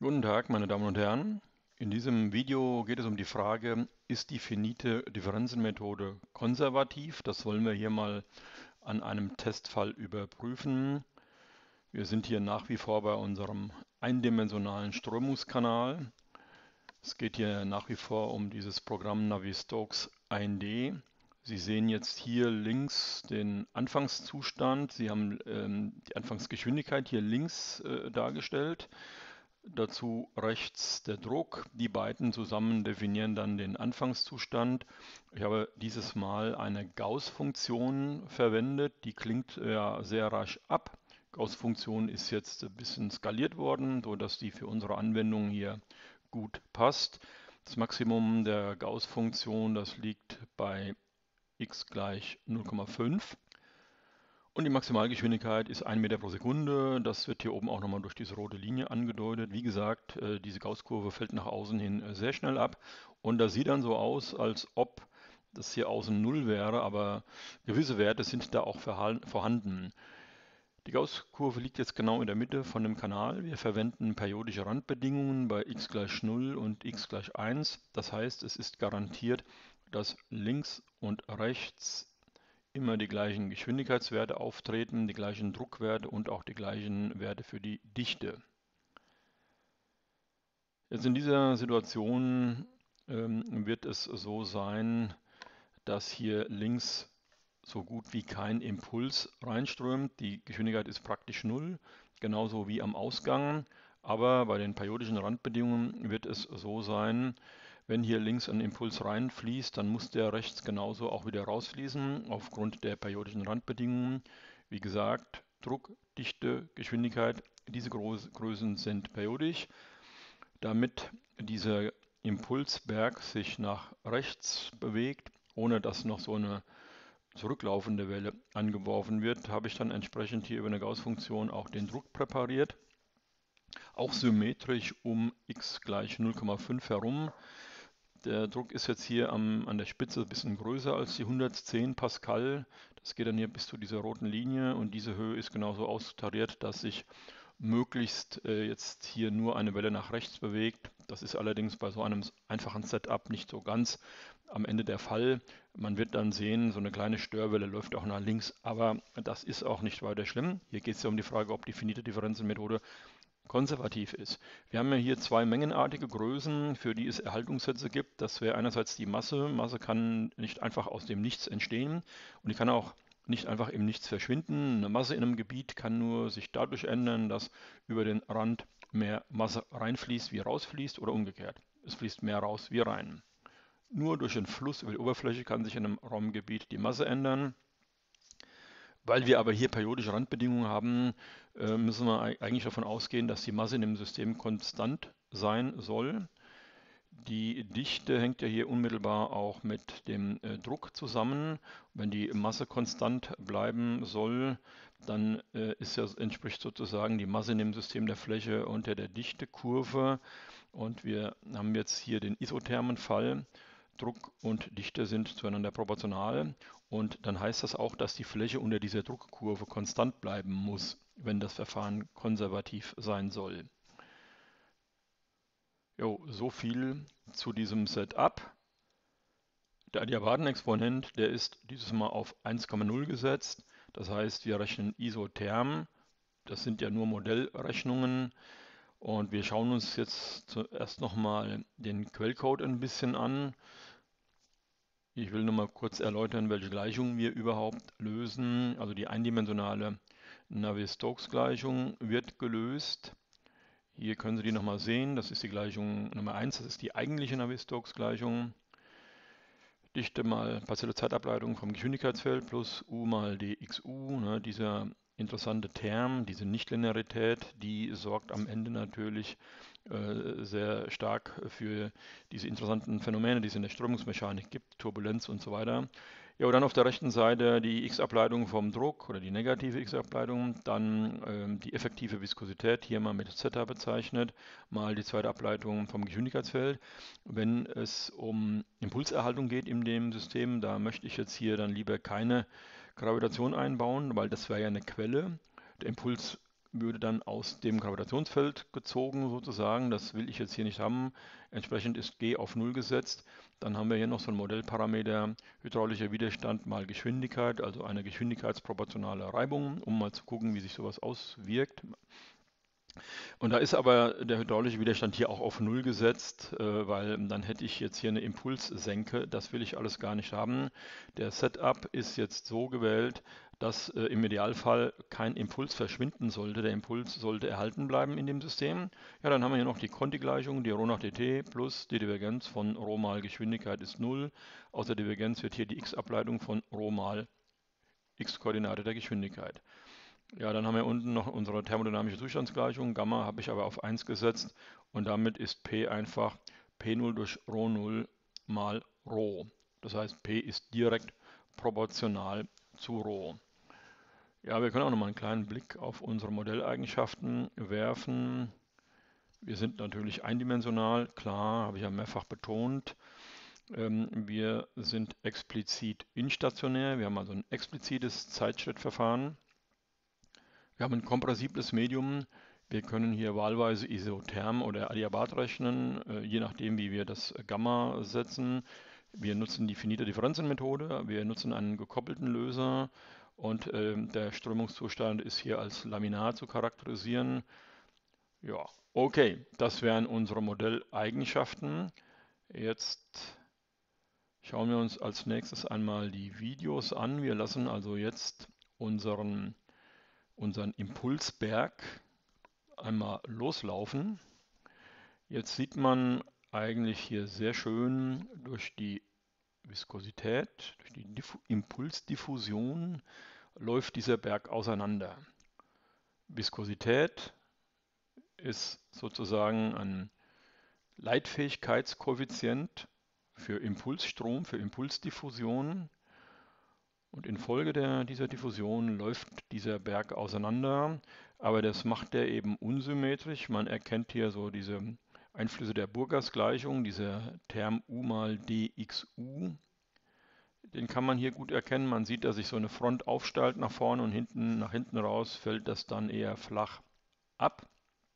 Guten Tag, meine Damen und Herren. In diesem Video geht es um die Frage, ist die finite Differenzenmethode konservativ? Das wollen wir hier mal an einem Testfall überprüfen. Wir sind hier nach wie vor bei unserem eindimensionalen Strömungskanal. Es geht hier nach wie vor um dieses Programm Navier-Stokes 1D. Sie sehen jetzt hier links den Anfangszustand. Sie haben die Anfangsgeschwindigkeit hier links dargestellt. Dazu rechts der Druck. Die beiden zusammen definieren dann den Anfangszustand. Ich habe dieses Mal eine Gauß-Funktion verwendet. Die klingt ja sehr rasch ab. Gauß-Funktion ist jetzt ein bisschen skaliert worden, sodass die für unsere Anwendung hier gut passt. Das Maximum der Gauß-Funktion, das liegt bei x gleich 0,5. Und die Maximalgeschwindigkeit ist 1 Meter pro Sekunde. Das wird hier oben auch nochmal durch diese rote Linie angedeutet. Wie gesagt, diese Gaußkurve fällt nach außen hin sehr schnell ab. Und das sieht dann so aus, als ob das hier außen 0 wäre, aber gewisse Werte sind da auch vorhanden. Die Gaußkurve liegt jetzt genau in der Mitte von dem Kanal. Wir verwenden periodische Randbedingungen bei x gleich 0 und x gleich 1. Das heißt, es ist garantiert, dass links und rechts immer die gleichen Geschwindigkeitswerte auftreten, die gleichen Druckwerte und auch die gleichen Werte für die Dichte. Jetzt in dieser Situation wird es so sein, dass hier links so gut wie kein Impuls reinströmt. Die Geschwindigkeit ist praktisch null, genauso wie am Ausgang. Aber bei den periodischen Randbedingungen wird es so sein, wenn hier links ein Impuls reinfließt, dann muss der rechts genauso auch wieder rausfließen, aufgrund der periodischen Randbedingungen. Wie gesagt, Druck, Dichte, Geschwindigkeit, diese Größen sind periodisch. Damit dieser Impulsberg sich nach rechts bewegt, ohne dass noch so eine zurücklaufende Welle angeworfen wird, habe ich dann entsprechend hier über eine Gauß-Funktion auch den Druck präpariert. Auch symmetrisch um x gleich 0,5 herum. Der Druck ist jetzt hier an der Spitze ein bisschen größer als die 110 Pascal. Das geht dann hier bis zu dieser roten Linie und diese Höhe ist genauso austariert, dass sich möglichst jetzt hier nur eine Welle nach rechts bewegt. Das ist allerdings bei so einem einfachen Setup nicht so ganz am Ende der Fall. Man wird dann sehen, so eine kleine Störwelle läuft auch nach links, aber das ist auch nicht weiter schlimm. Hier geht es ja um die Frage, ob die finite Differenzenmethode konservativ ist. Wir haben ja hier zwei mengenartige Größen, für die es Erhaltungssätze gibt. Das wäre einerseits die Masse. Masse kann nicht einfach aus dem Nichts entstehen und die kann auch nicht einfach im Nichts verschwinden. Eine Masse in einem Gebiet kann nur sich dadurch ändern, dass über den Rand mehr Masse reinfließt, wie rausfließt oder umgekehrt. Es fließt mehr raus, wie rein. Nur durch den Fluss über die Oberfläche kann sich in einem Raumgebiet die Masse ändern. Weil wir aber hier periodische Randbedingungen haben, müssen wir eigentlich davon ausgehen, dass die Masse in dem System konstant sein soll. Die Dichte hängt ja hier unmittelbar auch mit dem Druck zusammen. Wenn die Masse konstant bleiben soll, dann entspricht sozusagen die Masse in dem System der Fläche unter der Dichtekurve. Und wir haben jetzt hier den isothermen Fall. Druck und Dichte sind zueinander proportional und dann heißt das auch, dass die Fläche unter dieser Druckkurve konstant bleiben muss, wenn das Verfahren konservativ sein soll. Jo, so viel zu diesem Setup. Der Adiabaten-Exponent, der ist dieses Mal auf 1,0 gesetzt. Das heißt, wir rechnen isotherm. Das sind ja nur Modellrechnungen. Und wir schauen uns jetzt zuerst nochmal den Quellcode ein bisschen an. Ich will nur mal kurz erläutern, welche Gleichungen wir überhaupt lösen. Also die eindimensionale Navier-Stokes-Gleichung wird gelöst. Hier können Sie die nochmal sehen. Das ist die Gleichung Nummer 1, das ist die eigentliche Navier-Stokes-Gleichung. Dichte mal partielle Zeitableitung vom Geschwindigkeitsfeld plus u mal dxu. Ne, dieser interessante Term, diese Nichtlinearität, die sorgt am Ende natürlich sehr stark für diese interessanten Phänomene, die es in der Strömungsmechanik gibt, Turbulenz und so weiter. Ja, und dann auf der rechten Seite die x-Ableitung vom Druck oder die negative x-Ableitung, dann die effektive Viskosität, hier mal mit Zeta bezeichnet, mal die zweite Ableitung vom Geschwindigkeitsfeld. Wenn es um Impulserhaltung geht in dem System, da möchte ich jetzt hier dann lieber keine Gravitation einbauen, weil das wäre ja eine Quelle. Der Impuls würde dann aus dem Gravitationsfeld gezogen sozusagen. Das will ich jetzt hier nicht haben. Entsprechend ist G auf 0 gesetzt. Dann haben wir hier noch so einen Modellparameter hydraulischer Widerstand mal Geschwindigkeit, also eine geschwindigkeitsproportionale Reibung, um mal zu gucken, wie sich sowas auswirkt. Und da ist aber der hydraulische Widerstand hier auch auf 0 gesetzt, weil dann hätte ich jetzt hier eine Impulssenke. Das will ich alles gar nicht haben. Der Setup ist jetzt so gewählt, dass im Idealfall kein Impuls verschwinden sollte. Der Impuls sollte erhalten bleiben in dem System. Ja, dann haben wir hier noch die Conti-Gleichung, die Rho nach dt plus die Divergenz von Rho mal Geschwindigkeit ist 0. Aus der Divergenz wird hier die x-Ableitung von Rho mal x-Koordinate der Geschwindigkeit. Ja, dann haben wir unten noch unsere thermodynamische Zustandsgleichung. Gamma habe ich aber auf 1 gesetzt und damit ist P einfach P0 durch Rho 0 mal Rho. Das heißt, P ist direkt proportional zu Rho. Ja, wir können auch noch mal einen kleinen Blick auf unsere Modelleigenschaften werfen. Wir sind natürlich eindimensional, klar, habe ich ja mehrfach betont. Wir sind explizit instationär. Wir haben also ein explizites Zeitschrittverfahren. Wir haben ein kompressibles Medium. Wir können hier wahlweise isotherm oder adiabat rechnen, je nachdem, wie wir das Gamma setzen. Wir nutzen die Finite-Differenzen-Methode. Wir nutzen einen gekoppelten Löser und der Strömungszustand ist hier als Laminar zu charakterisieren. Ja, okay, das wären unsere Modelleigenschaften. Jetzt schauen wir uns als nächstes einmal die Videos an. Wir lassen also jetzt unseren Impulsberg einmal loslaufen. Jetzt sieht man eigentlich hier sehr schön durch die Viskosität, durch die Impulsdiffusion läuft dieser Berg auseinander. Viskosität ist sozusagen ein Leitfähigkeitskoeffizient für Impulsstrom, für Impulsdiffusion. Und infolge dieser Diffusion läuft dieser Berg auseinander, aber das macht er eben unsymmetrisch. Man erkennt hier so diese Einflüsse der Burgers-Gleichung, dieser Term u mal dxu. Den kann man hier gut erkennen. Man sieht, dass sich so eine Front aufsteigt nach vorne und nach hinten raus fällt das dann eher flach ab.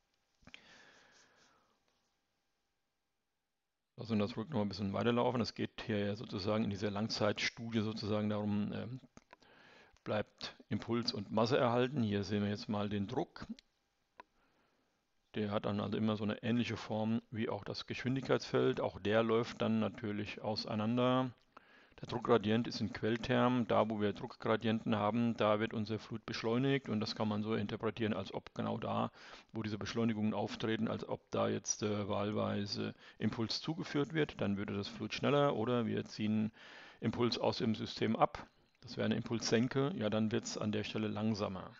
Lassen wir das ruhig noch ein bisschen weiterlaufen. Es geht hier ja sozusagen in dieser Langzeitstudie sozusagen darum, bleibt Impuls und Masse erhalten. Hier sehen wir jetzt mal den Druck. Der hat dann also immer so eine ähnliche Form wie auch das Geschwindigkeitsfeld. Auch der läuft dann natürlich auseinander. Der Druckgradient ist in Quelltermen. Da, wo wir Druckgradienten haben, da wird unser Fluid beschleunigt. Und das kann man so interpretieren, als ob genau da, wo diese Beschleunigungen auftreten, als ob da jetzt wahlweise Impuls zugeführt wird. Dann würde das Fluid schneller oder wir ziehen Impuls aus dem System ab. Das wäre eine Impulssenke. Ja, dann wird es an der Stelle langsamer.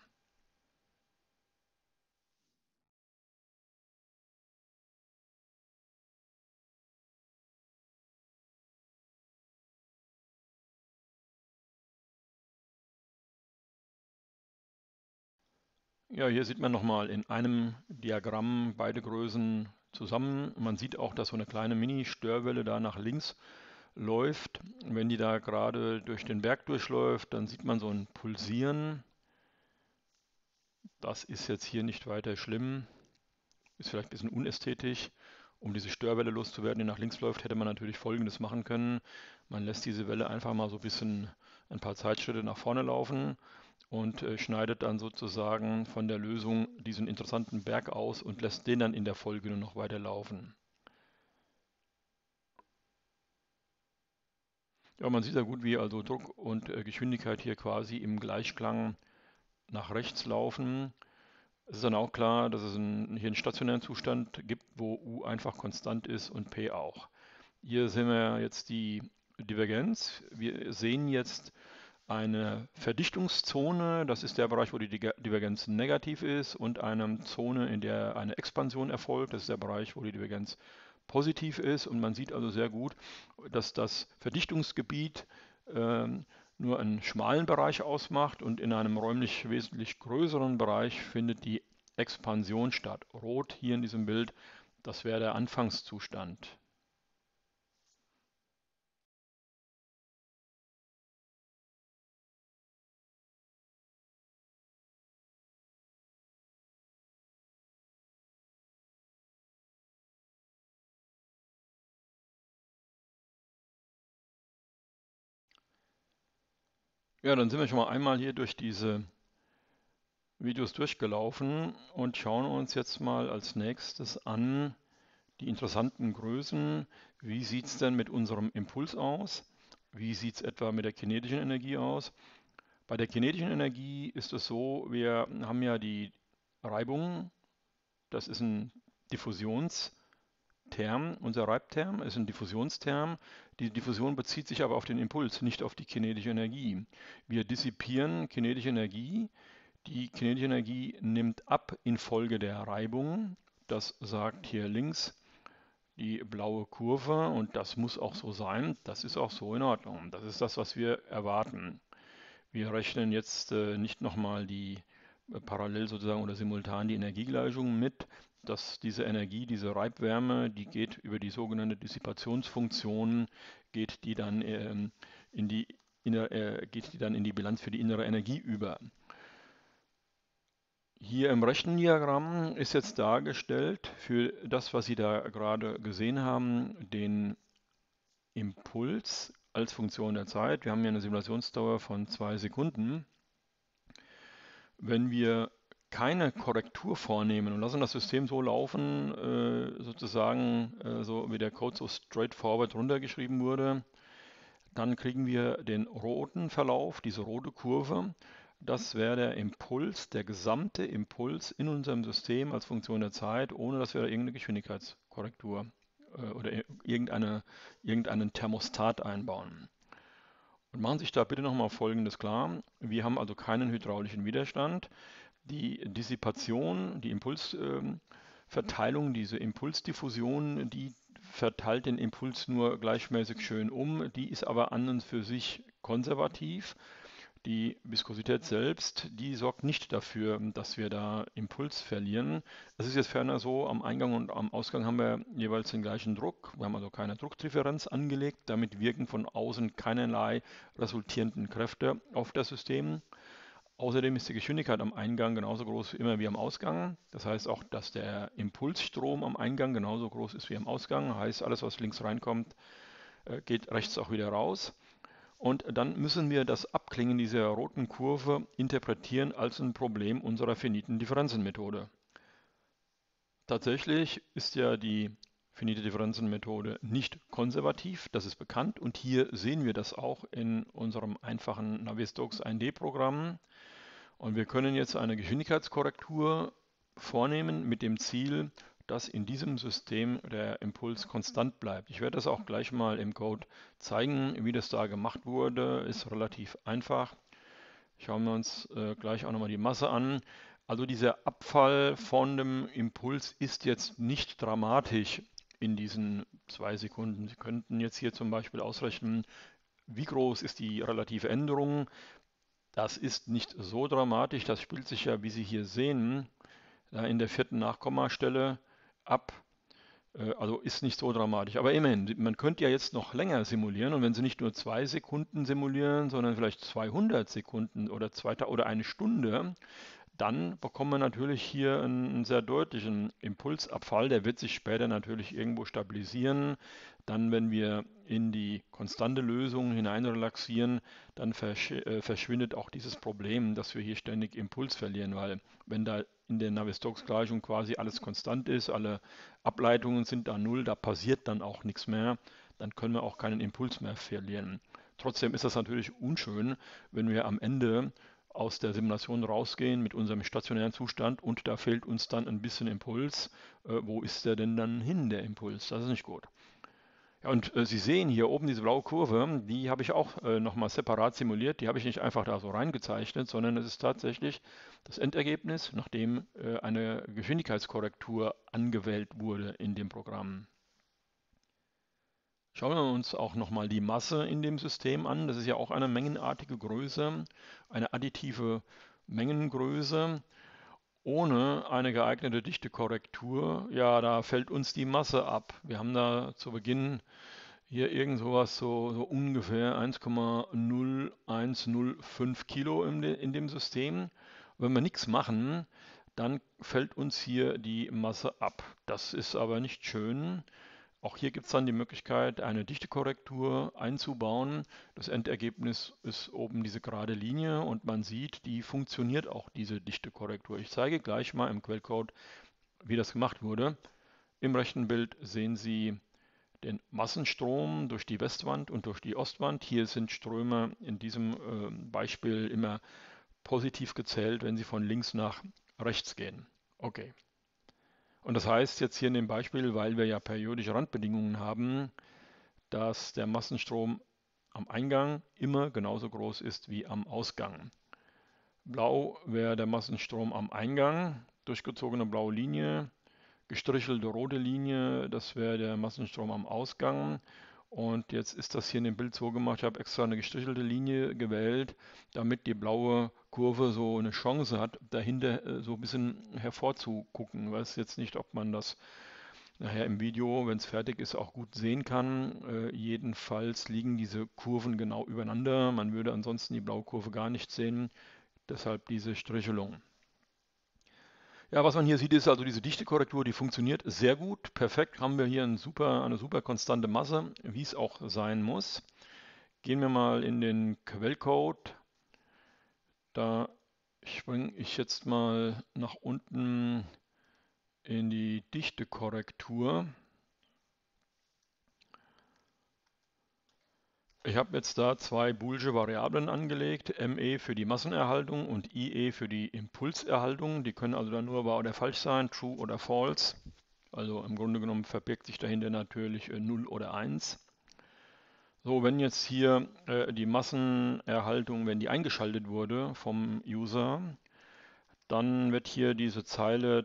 Ja, hier sieht man nochmal in einem Diagramm beide Größen zusammen. Man sieht auch, dass so eine kleine Mini-Störwelle da nach links läuft. Wenn die da gerade durch den Berg durchläuft, dann sieht man so ein Pulsieren. Das ist jetzt hier nicht weiter schlimm. Ist vielleicht ein bisschen unästhetisch. Um diese Störwelle loszuwerden, die nach links läuft, hätte man natürlich Folgendes machen können. Man lässt diese Welle einfach mal so ein bisschen ein paar Zeitschritte nach vorne laufen und schneidet dann sozusagen von der Lösung diesen interessanten Berg aus und lässt den dann in der Folge nur noch weiter laufen. Ja, man sieht ja gut, wie also Druck und Geschwindigkeit hier quasi im Gleichklang nach rechts laufen. Es ist dann auch klar, dass es hier einen stationären Zustand gibt, wo U einfach konstant ist und P auch. Hier sehen wir jetzt die Divergenz. Wir sehen jetzt eine Verdichtungszone, das ist der Bereich, wo die Divergenz negativ ist, und eine Zone, in der eine Expansion erfolgt, das ist der Bereich, wo die Divergenz positiv ist. Und man sieht also sehr gut, dass das Verdichtungsgebiet nur einen schmalen Bereich ausmacht und in einem räumlich wesentlich größeren Bereich findet die Expansion statt. Rot hier in diesem Bild, das wäre der Anfangszustand. Ja, dann sind wir schon mal einmal hier durch diese Videos durchgelaufen und schauen uns jetzt mal als nächstes an die interessanten Größen. Wie sieht es denn mit unserem Impuls aus? Wie sieht es etwa mit der kinetischen Energie aus? Bei der kinetischen Energie ist es so, wir haben ja die Reibung, das ist ein Diffusionsterm. Unser Reibterm ist ein Diffusionsterm. Die Diffusion bezieht sich aber auf den Impuls, nicht auf die kinetische Energie. Wir dissipieren kinetische Energie. Die kinetische Energie nimmt ab infolge der Reibung. Das sagt hier links die blaue Kurve und das muss auch so sein. Das ist auch so in Ordnung. Das ist das, was wir erwarten. Wir rechnen jetzt nicht nochmal die parallel sozusagen oder simultan die Energiegleichung mit, dass diese Energie, diese Reibwärme, die geht über die sogenannte Dissipationsfunktion, geht die dann geht die dann in die Bilanz für die innere Energie über. Hier im rechten Diagramm ist jetzt dargestellt für das, was Sie da gerade gesehen haben, den Impuls als Funktion der Zeit. Wir haben hier eine Simulationsdauer von 2 Sekunden. Wenn wir keine Korrektur vornehmen und lassen das System so laufen, sozusagen so wie der Code so straightforward runtergeschrieben wurde, dann kriegen wir den roten Verlauf, diese rote Kurve. Das wäre der Impuls, der gesamte Impuls in unserem System als Funktion der Zeit, ohne dass wir da irgendeine Geschwindigkeitskorrektur oder irgendeinen Thermostat einbauen. Und machen Sie sich da bitte nochmal Folgendes klar. Wir haben also keinen hydraulischen Widerstand. Die Dissipation, die Impulsverteilung, diese Impulsdiffusion, die verteilt den Impuls nur gleichmäßig schön um. Die ist aber an und für sich konservativ. Die Viskosität selbst, die sorgt nicht dafür, dass wir da Impuls verlieren. Es ist jetzt ferner so, am Eingang und am Ausgang haben wir jeweils den gleichen Druck. Wir haben also keine Druckdifferenz angelegt. Damit wirken von außen keinerlei resultierenden Kräfte auf das System. Außerdem ist die Geschwindigkeit am Eingang genauso groß immer wie am Ausgang. Das heißt auch, dass der Impulsstrom am Eingang genauso groß ist wie am Ausgang. Heißt, alles, was links reinkommt, geht rechts auch wieder raus. Und dann müssen wir das Abklingen dieser roten Kurve interpretieren als ein Problem unserer finiten Differenzenmethode. Tatsächlich ist ja die finite Differenzenmethode nicht konservativ, das ist bekannt und hier sehen wir das auch in unserem einfachen Navier-Stokes 1D-Programm. Und wir können jetzt eine Geschwindigkeitskorrektur vornehmen mit dem Ziel, dass in diesem System der Impuls konstant bleibt. Ich werde das auch gleich mal im Code zeigen, wie das da gemacht wurde. Ist relativ einfach. Schauen wir uns gleich auch nochmal die Masse an. Also dieser Abfall von dem Impuls ist jetzt nicht dramatisch in diesen 2 Sekunden. Sie könnten jetzt hier zum Beispiel ausrechnen, wie groß ist die relative Änderung. Das ist nicht so dramatisch. Das spielt sich ja, wie Sie hier sehen, in der 4. Nachkommastelle ab. Also ist nicht so dramatisch. Aber immerhin, man könnte ja jetzt noch länger simulieren und wenn Sie nicht nur 2 Sekunden simulieren, sondern vielleicht 200 Sekunden oder eine Stunde, dann bekommen wir natürlich hier einen sehr deutlichen Impulsabfall. Der wird sich später natürlich irgendwo stabilisieren. Dann, wenn wir in die konstante Lösung hineinrelaxieren, dann verschwindet auch dieses Problem, dass wir hier ständig Impuls verlieren, weil wenn da in der Navier-Stokes-Gleichung quasi alles konstant ist, alle Ableitungen sind da null, da passiert dann auch nichts mehr, dann können wir auch keinen Impuls mehr verlieren. Trotzdem ist das natürlich unschön, wenn wir am Ende aus der Simulation rausgehen mit unserem stationären Zustand und da fehlt uns dann ein bisschen Impuls. Wo ist der denn dann hin, der Impuls? Das ist nicht gut. Ja, und Sie sehen hier oben diese blaue Kurve, die habe ich auch nochmal separat simuliert. Die habe ich nicht einfach da so reingezeichnet, sondern es ist tatsächlich das Endergebnis, nachdem eine Geschwindigkeitskorrektur angewählt wurde in dem Programm. Schauen wir uns auch nochmal die Masse in dem System an. Das ist ja auch eine mengenartige Größe, eine additive Mengengröße. Ohne eine geeignete Dichtekorrektur, ja, da fällt uns die Masse ab. Wir haben da zu Beginn hier irgend sowas so ungefähr 1,0105 Kilo in dem System. Wenn wir nichts machen, dann fällt uns hier die Masse ab. Das ist aber nicht schön. Auch hier gibt es dann die Möglichkeit, eine Dichtekorrektur einzubauen. Das Endergebnis ist oben diese gerade Linie und man sieht, die funktioniert auch, diese Dichtekorrektur. Ich zeige gleich mal im Quellcode, wie das gemacht wurde. Im rechten Bild sehen Sie den Massenstrom durch die Westwand und durch die Ostwand. Hier sind Ströme in diesem Beispiel immer positiv gezählt, wenn sie von links nach rechts gehen. Okay. Und das heißt jetzt hier in dem Beispiel, weil wir ja periodische Randbedingungen haben, dass der Massenstrom am Eingang immer genauso groß ist wie am Ausgang. Blau wäre der Massenstrom am Eingang, durchgezogene blaue Linie, gestrichelte rote Linie, das wäre der Massenstrom am Ausgang. Und jetzt ist das hier in dem Bild so gemacht, ich habe extra eine gestrichelte Linie gewählt, damit die blaue Kurve so eine Chance hat, dahinter so ein bisschen hervorzugucken. Ich weiß jetzt nicht, ob man das nachher im Video, wenn es fertig ist, auch gut sehen kann. Jedenfalls liegen diese Kurven genau übereinander. Man würde ansonsten die blaue Kurve gar nicht sehen, deshalb diese Strichelung. Ja, was man hier sieht, ist also diese Dichtekorrektur, die funktioniert sehr gut, perfekt. Haben wir hier eine super konstante Masse, wie es auch sein muss. Gehen wir mal in den Quellcode. Da springe ich jetzt mal nach unten in die Dichtekorrektur. Ich habe jetzt da zwei boolsche Variablen angelegt, ME für die Massenerhaltung und IE für die Impulserhaltung. Die können also dann nur wahr oder falsch sein, true oder false. Also im Grunde genommen verbirgt sich dahinter natürlich 0 oder 1. So, wenn jetzt hier die Massenerhaltung, wenn die eingeschaltet wurde vom User, dann wird hier diese Zeile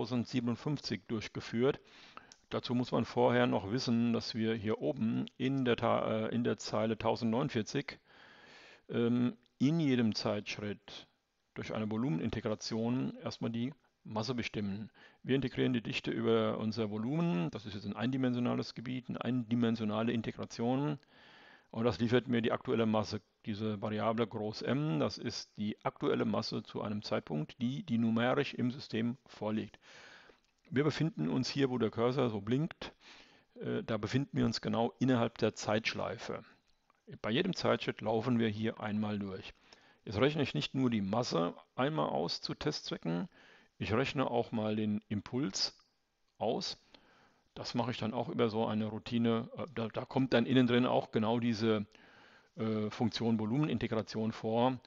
1057 durchgeführt. Dazu muss man vorher noch wissen, dass wir hier oben in der Zeile 1049 in jedem Zeitschritt durch eine Volumenintegration erstmal die Masse bestimmen. Wir integrieren die Dichte über unser Volumen, das ist jetzt ein eindimensionales Gebiet, eine eindimensionale Integration und das liefert mir die aktuelle Masse. Diese Variable groß M, das ist die aktuelle Masse zu einem Zeitpunkt, die numerisch im System vorliegt. Wir befinden uns hier, wo der Cursor so blinkt, da befinden wir uns genau innerhalb der Zeitschleife. Bei jedem Zeitschritt laufen wir hier einmal durch. Jetzt rechne ich nicht nur die Masse einmal aus zu Testzwecken, ich rechne auch mal den Impuls aus. Das mache ich dann auch über so eine Routine. Da kommt dann innen drin auch genau diese Funktion Volumenintegration vor.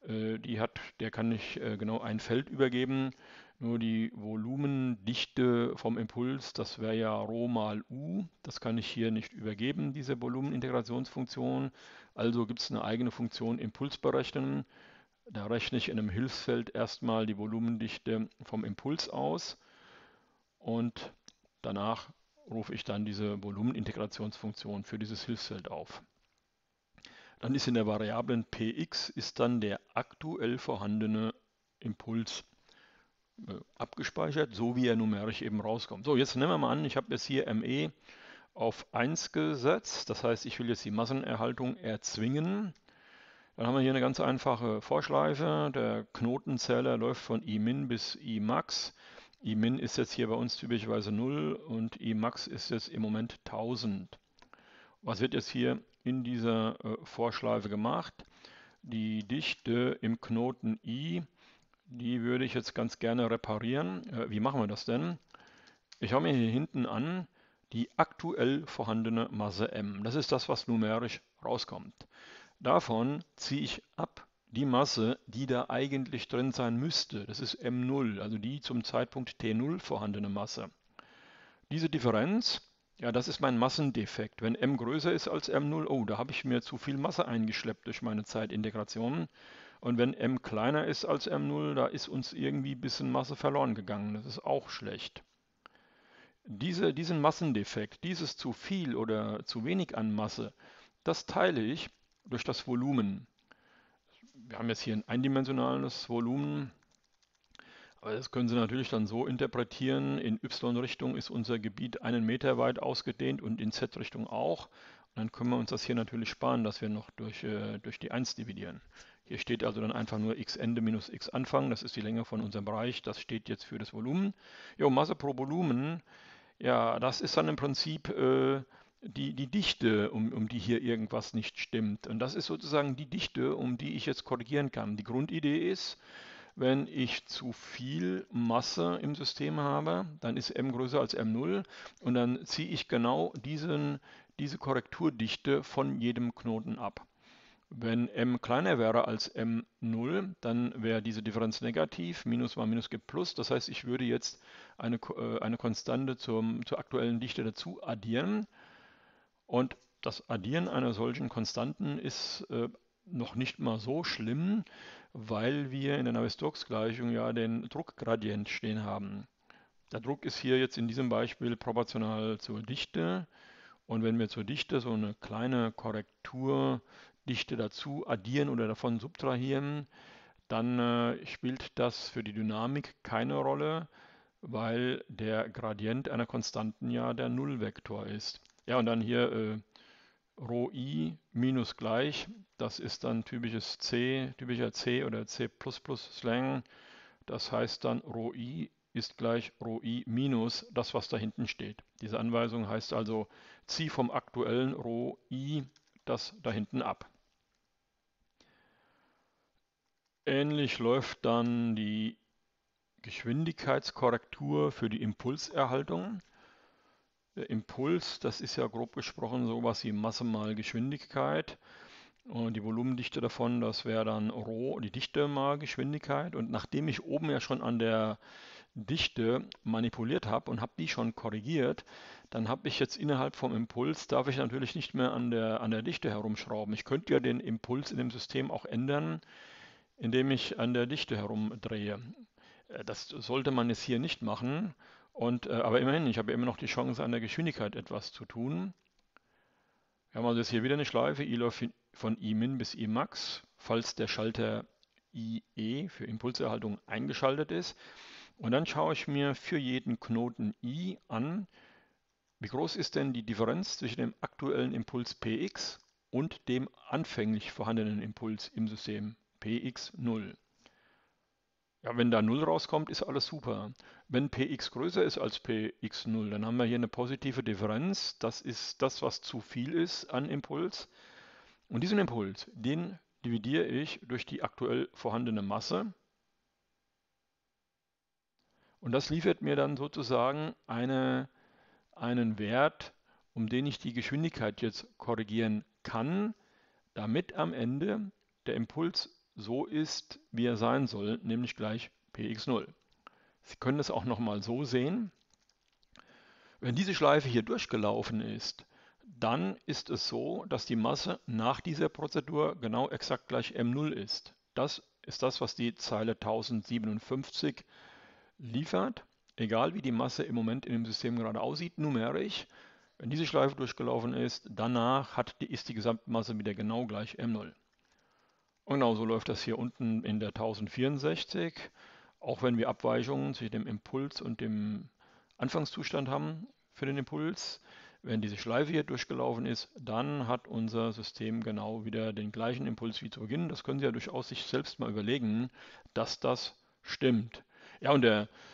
Der kann ich genau ein Feld übergeben. Nur die Volumendichte vom Impuls, das wäre ja Rho mal U. Das kann ich hier nicht übergeben, diese Volumenintegrationsfunktion. Also gibt es eine eigene Funktion Impuls berechnen. Da rechne ich in einem Hilfsfeld erstmal die Volumendichte vom Impuls aus und danach rufe ich dann diese Volumenintegrationsfunktion für dieses Hilfsfeld auf. Dann ist in der Variablen Px ist dann der aktuell vorhandene Impuls abgespeichert, so wie er numerisch eben rauskommt. So, jetzt nehmen wir mal an, ich habe jetzt hier ME auf 1 gesetzt, das heißt, ich will jetzt die Massenerhaltung erzwingen. Dann haben wir hier eine ganz einfache Vorschleife. Der Knotenzähler läuft von Imin bis Imax. Imin ist jetzt hier bei uns typischerweise 0 und Imax ist jetzt im Moment 1000. Was wird jetzt hier in dieser Vorschleife gemacht? Die Dichte im Knoten I, die würde ich jetzt ganz gerne reparieren. Wie machen wir das denn? Ich schaue mir hier hinten an die aktuell vorhandene Masse M. Das ist das, was numerisch rauskommt. Davon ziehe ich ab die Masse, die da eigentlich drin sein müsste. Das ist M0, also die zum Zeitpunkt T0 vorhandene Masse. Diese Differenz, ja, das ist mein Massendefekt. Wenn M größer ist als M0, oh, da habe ich mir zu viel Masse eingeschleppt durch meine Zeitintegration. Und wenn M kleiner ist als M0, da ist uns irgendwie ein bisschen Masse verloren gegangen. Das ist auch schlecht. Diesen Massendefekt, dieses zu viel oder zu wenig an Masse, das teile ich durch das Volumen. Wir haben jetzt hier ein eindimensionales Volumen, aber das können Sie natürlich dann so interpretieren, in y-Richtung ist unser Gebiet 1 Meter weit ausgedehnt und in z-Richtung auch. Und dann können wir uns das hier natürlich sparen, dass wir noch durch die 1 dividieren. Hier steht also dann einfach nur x Ende minus x Anfang, das ist die Länge von unserem Bereich, das steht jetzt für das Volumen. Jo, Masse pro Volumen, Ja, das ist dann im Prinzip die Dichte, um die hier irgendwas nicht stimmt. Und das ist sozusagen die Dichte, um die ich jetzt korrigieren kann. Die Grundidee ist, wenn ich zu viel Masse im System habe, dann ist m größer als m0 und dann ziehe ich genau diese Korrekturdichte von jedem Knoten ab. Wenn m kleiner wäre als m0, dann wäre diese Differenz negativ, Minus mal Minus gibt Plus. Das heißt, ich würde jetzt eine Konstante zur aktuellen Dichte dazu addieren. Und das Addieren einer solchen Konstanten ist noch nicht mal so schlimm, weil wir in der Navier-Stokes-Gleichung ja den Druckgradient stehen haben. Der Druck ist hier jetzt in diesem Beispiel proportional zur Dichte. Und wenn wir zur Dichte so eine kleine Korrekturdichte dazu addieren oder davon subtrahieren, dann spielt das für die Dynamik keine Rolle, weil der Gradient einer Konstanten ja der Nullvektor ist. Ja, und dann hier ρi minus gleich, das ist dann typischer C oder C++ Slang. Das heißt dann ρi ist gleich ρi minus das, was da hinten steht. Diese Anweisung heißt also, zieh vom aktuellen ρi das da hinten ab. Ähnlich läuft dann die Geschwindigkeitskorrektur für die Impulserhaltung. Der Impuls, das ist ja grob gesprochen sowas wie Masse mal Geschwindigkeit. Und die Volumendichte davon, das wäre dann Rho, die Dichte mal Geschwindigkeit. Und nachdem ich oben ja schon an der Dichte manipuliert habe und habe die schon korrigiert, dann habe ich jetzt innerhalb vom Impuls, darf ich natürlich nicht mehr an der Dichte herumschrauben. Ich könnte ja den Impuls in dem System auch ändern, indem ich an der Dichte herumdrehe. Das sollte man jetzt hier nicht machen. Aber immerhin, ich habe immer noch die Chance, an der Geschwindigkeit etwas zu tun. Wir haben also jetzt hier wieder eine Schleife, I läuft von Imin bis Imax, falls der Schalter IE für Impulserhaltung eingeschaltet ist. Und dann schaue ich mir für jeden Knoten I an, wie groß ist denn die Differenz zwischen dem aktuellen Impuls Px und dem anfänglich vorhandenen Impuls im System Px0. Ja, wenn da 0 rauskommt, ist alles super. Wenn Px größer ist als Px0, dann haben wir hier eine positive Differenz. Das ist das, was zu viel ist an Impuls. Und diesen Impuls, den dividiere ich durch die aktuell vorhandene Masse. Und das liefert mir dann sozusagen einen Wert, um den ich die Geschwindigkeit jetzt korrigieren kann, damit am Ende der Impuls so ist, wie er sein soll, nämlich gleich Px0. Sie können es auch nochmal so sehen. Wenn diese Schleife hier durchgelaufen ist, dann ist es so, dass die Masse nach dieser Prozedur genau exakt gleich m0 ist. Das ist das, was die Zeile 1057 liefert, egal wie die Masse im Moment in dem System gerade aussieht, numerisch. Wenn diese Schleife durchgelaufen ist, danach ist die Gesamtmasse wieder genau gleich m0. Und genauso läuft das hier unten in der 1064, auch wenn wir Abweichungen zwischen dem Impuls und dem Anfangszustand haben für den Impuls. Wenn diese Schleife hier durchgelaufen ist, dann hat unser System genau wieder den gleichen Impuls wie zu Beginn. Das können Sie ja durchaus sich selbst mal überlegen, dass das stimmt. Ja, und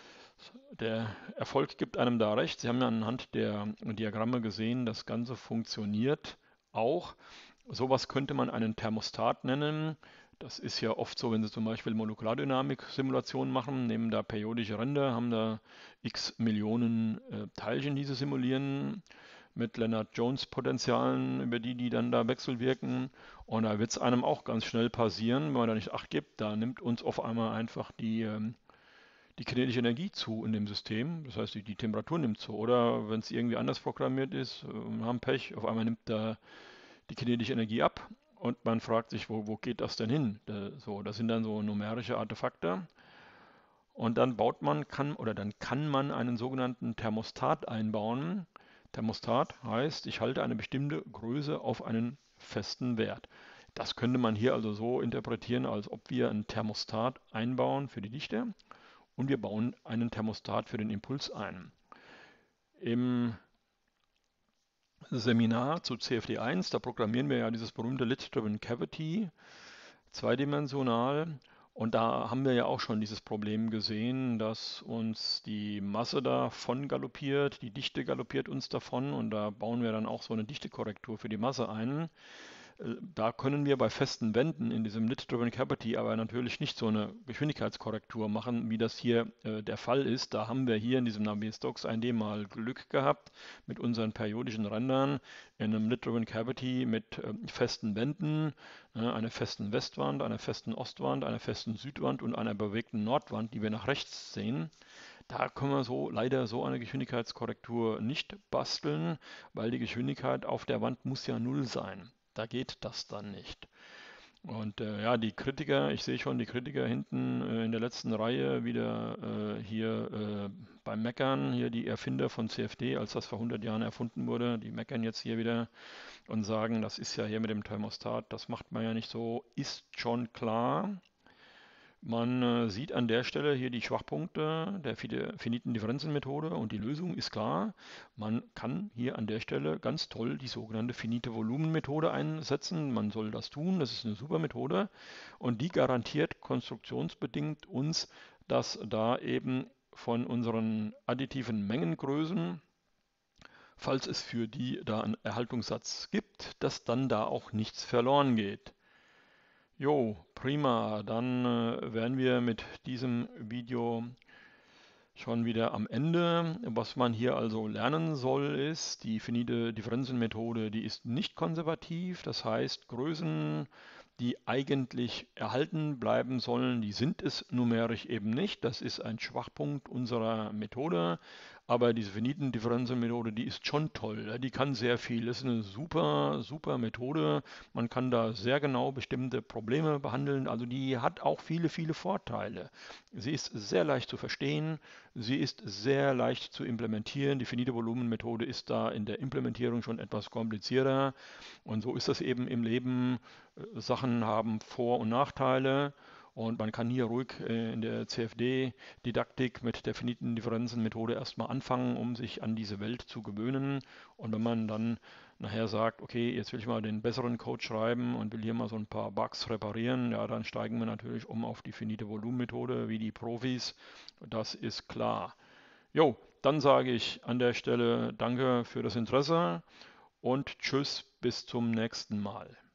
der Erfolg gibt einem da recht. Sie haben ja anhand der Diagramme gesehen, das Ganze funktioniert auch. Sowas könnte man einen Thermostat nennen. Das ist ja oft so, wenn Sie zum Beispiel Molekulardynamik-Simulationen machen, nehmen da periodische Ränder, haben da x Millionen Teilchen, die Sie simulieren, mit Lennard-Jones-Potentialen, über die dann da wechselwirken. Und da wird es einem auch ganz schnell passieren, wenn man da nicht Acht gibt, da nimmt uns auf einmal einfach die kinetische Energie zu in dem System. Das heißt, die Temperatur nimmt zu. Oder wenn es irgendwie anders programmiert ist, haben Pech, auf einmal nimmt da die kinetische Energie ab und man fragt sich, wo geht das denn hin? Das sind dann so numerische Artefakte. Und dann dann kann man einen sogenannten Thermostat einbauen. Thermostat heißt, ich halte eine bestimmte Größe auf einen festen Wert. Das könnte man hier also so interpretieren, als ob wir einen Thermostat einbauen für die Dichte und wir bauen einen Thermostat für den Impuls ein. Im Seminar zu CFD1, da programmieren wir ja dieses berühmte Lid-Driven Cavity zweidimensional Und da haben wir ja auch schon dieses Problem gesehen, dass uns die Masse davon galoppiert, die Dichte galoppiert uns davon und da bauen wir dann auch so eine Dichtekorrektur für die Masse ein. Da können wir bei festen Wänden in diesem Lit-Driven Cavity aber natürlich nicht so eine Geschwindigkeitskorrektur machen, wie das hier der Fall ist. Da haben wir hier in diesem Navier-Stokes 1D mal Glück gehabt mit unseren periodischen Rändern in einem Lit-Driven Cavity mit festen Wänden, einer festen Westwand, einer festen Ostwand, einer festen Südwand und einer bewegten Nordwand, die wir nach rechts sehen. Da können wir so leider so eine Geschwindigkeitskorrektur nicht basteln, weil die Geschwindigkeit auf der Wand muss ja null sein. Da geht das dann nicht. Und ja, die Kritiker, ich sehe schon die Kritiker hinten in der letzten Reihe wieder hier beim Meckern, hier die Erfinder von CFD, als das vor 100 Jahren erfunden wurde, die meckern jetzt hier wieder und sagen, das ist ja hier mit dem Thermostat, das macht man ja nicht so, ist schon klar. Man sieht an der Stelle hier die Schwachpunkte der finiten Differenzenmethode und die Lösung ist klar. Man kann hier an der Stelle ganz toll die sogenannte finite Volumenmethode einsetzen. Man soll das tun, das ist eine super Methode und die garantiert konstruktionsbedingt uns, dass da eben von unseren additiven Mengengrößen, falls es für die da einen Erhaltungssatz gibt, dass dann da auch nichts verloren geht. Jo, prima. Dann wären wir mit diesem Video schon wieder am Ende. Was man hier also lernen soll, ist, die finite Differenzenmethode, die ist nicht konservativ. Das heißt, Größen, die eigentlich erhalten bleiben sollen, die sind es numerisch eben nicht. Das ist ein Schwachpunkt unserer Methode. Aber diese finiten Differenzenmethode, die ist schon toll. Ja, die kann sehr viel. Das ist eine super, super Methode. Man kann da sehr genau bestimmte Probleme behandeln. Also die hat auch viele, viele Vorteile. Sie ist sehr leicht zu verstehen. Sie ist sehr leicht zu implementieren. Die finite Volumenmethode ist da in der Implementierung schon etwas komplizierter. Und so ist das eben im Leben. Sachen haben Vor- und Nachteile. Und man kann hier ruhig in der CFD-Didaktik mit der finiten Differenzenmethode erstmal anfangen, um sich an diese Welt zu gewöhnen. Und wenn man dann nachher sagt, okay, jetzt will ich mal den besseren Code schreiben und will hier mal so ein paar Bugs reparieren, ja, dann steigen wir natürlich um auf die finite Volumenmethode wie die Profis. Das ist klar. Jo, dann sage ich an der Stelle danke für das Interesse und tschüss, bis zum nächsten Mal.